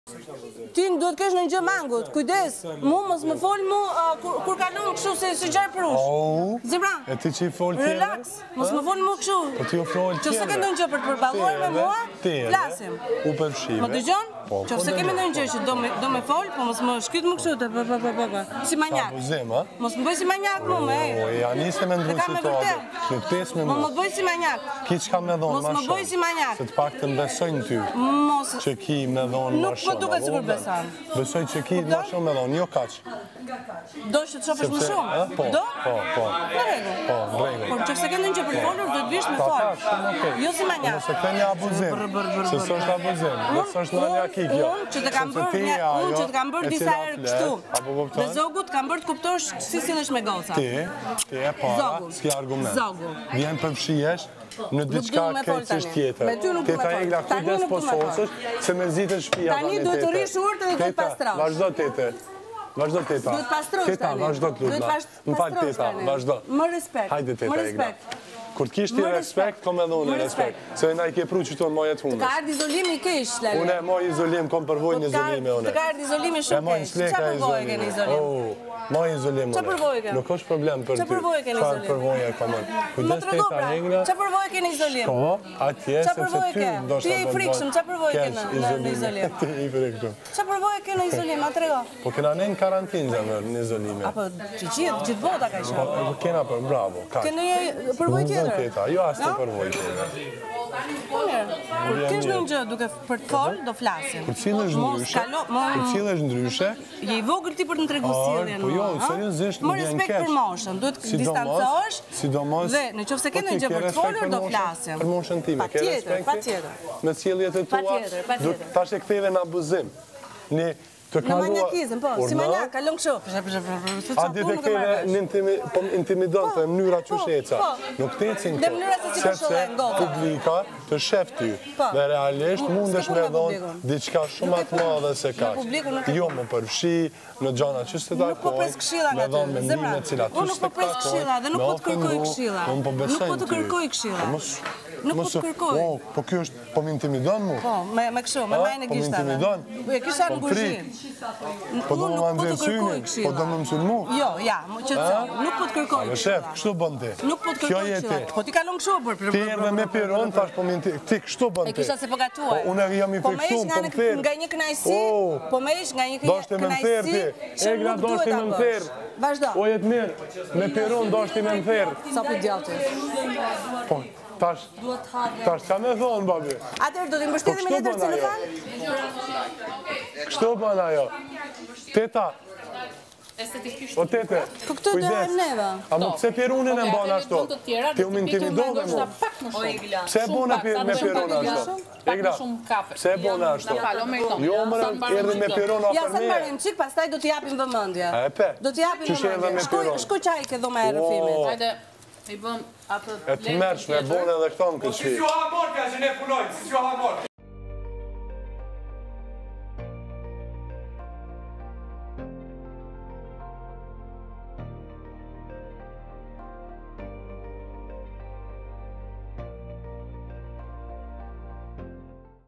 Ti duhet kesh në një gjë mangut, kujdes, mu mos më fol mu kur kalon kështu si gjarë prush. Zemra, E ti që i fol tjere? relax, mos më fol mu kështu. Po ti u fol tjere? Që se ke ndonjë gjë për të përballuar me mua, flasim. U përfshive. Më dëgjon? Që se kemi ndonjë gjë që do me fol, po mos më shkyt më kështu, si manjak. Abuzim, a? Mos më bëj si manjak mu, me. O, ja niste me ndru situatën. Nuk tes me Mos mua. më bëj si manjak. Ki që ka me dhonë Mos ma më bëj shumë. si manjak. Se të pak të mbesojnë ty. Mos. Që ki me dhonë ma Nuk shumë. po duket sikur beson. Besoj që ki ma shumë me dhonë, jo kaq. Do që të shofesh më shumë? Po, Do? po. Në rregull. Po, në rregull. Por që se ke ndonjë gjë për të folur, do të vish me Ta fol. thash, shumë okej. Jo si manjak. Mos e këtë një abuzim. Se së është abuzim. Dhe së është në një aki kjo. Unë që të kam bërë disa herë kështu. Dhe zogu të kam bërë të kuptosh si sillesh me goca. Ti e para, s'ki argument. Zogu. Vjen përfshihesh në diçka du me fol kejtësisht tani. tjetër. Me ty nuk du me Teta fol. Egla, Tani kujdes nuk po du me fol. sosësh, se me zitën shpia Tani duhet të rish urtë dhe duhet pastrosh. Vazhdo tete. Vazhdo teta. Duhet pastrosh Teta, tani. vazhdo të Duhet lutna. Më fal pastrosh teta, tani. vazhdo. Më respekt. Hajde teta Më Egla. respekt. Kur t'kish ti Më respekt, kom edhe unë Më respekt. Se na i ke pru që tonë mojet Të hunës. ka ardhë izolimi keq, Lale. Unë e moj izolim, kom përvoj në izolime une. Të ka ardhë izolimi E shumë moj në keq. sleka Qa përvojë ke në izolim? Moj izolim une. Qa përvojë ke? Nuk është problem për ty. Qa përvojë ke në izolim? Çfarë përvojë e komën? Më Kujdes të rego teta pra, Egla. qa përvojë ke në izolim? Po, atje, Qa sepse përvojë ty ke? ndoshta Ti je i frikshëm, qa përvojë ke në izolim? Ti je i frikshëm. Qa përvojë ke në izolim, a të rego? Po kena ne në karantinë zemër në izolime. Apo gjithë bota ka Po qenë? kena për bravo, kaq. Ke në përvojë tjetër? Teta, jo as të përvojë tjetër. Mirë, kur kesh në një gjë duke për të fol, do flasim. Kur cillesh ndryshe, kur cillesh ndryshe, Je i vogël ti për të treguar sjelljen. po jo, seriozisht Më më vjen respekt keq. për moshën, duhet të distancohesh. Sidomos. Dhe nëse ke ndonjë gjë për të folur, do flasim. Për moshën time, ke respekt? Patjetër. Me sjelljet e tua. Patjetër. Tash e ktheve në abuzim. Në të Në kaluar. manjakizëm, po, si manjak, kalon kështu. A di të ktheve në intimidon të mënyra që sheca. Nuk të ecin Dhe mënyra se si po shohen goca. publika të shef ty. Dhe realisht mundesh me dhonë diçka shumë atë madhe se kaq. Jo më përfshi në gjana që s'të Nuk po pres këshilla nga me dhonë ty, zemra. mendime cilat Unë nuk po pres këshilla dhe nuk po të kërkoj këshilla. Unë po besoj Nuk po të në ty. kërkoj këshilla. Nuk po të kërkoj. Po kjo është, po më intimidon mu? Po, me kështu, me majnë e Po më gishtave. intimidon? E kisha në Po guzhin. Po do Unë më nuk po të nxjerr kërkoj synin, këshilla. po do më mësun mu? Jo, ja, nuk po të kërkoj Në shef, këshilla. kështu bën ti. Nuk po të Kjo kërkoj je këshilla. ti. Po ti kalon kështu për. Ti erdhe me piron, thash po ti kështu bën E ti. kisha se po gatuaj. Po unë jam i Po me ish friksuar, po më therr. nga një kënaqësi, po me ish nga një Doshti me më therr ti. që Egla nuk doshti duhet me ta më bësh. therr. Vazhdo. O jetë mirë, me piron doshti me më therr. Sa po idioti. Po, tash qa me thonë, babi? Atëherë do t'i mbështetim me kështu letër bën ajo. celofan? Kështu bën ajo. Teta, o tete, Po këtë do e neve. A më pse pirunin e mbana ashtu? Ti u më intimidove mu. Pse e bona me pirona ashtu? Egla, pse e bona ashtu? Jo më erdhe me pirona Ja, për sa të me. marrim qik, pastaj do t'i japim vëmendje. A e pe? Do t'i japim Qysh erdhe me vëmendje. piron? Shko qaj ke dhoma e rëfimit. Hajde, i bëm atë... E të mërshme, e bona edhe këto në këtë shpi. Si që ha morë, ka që ne punojnë, si që ha morë.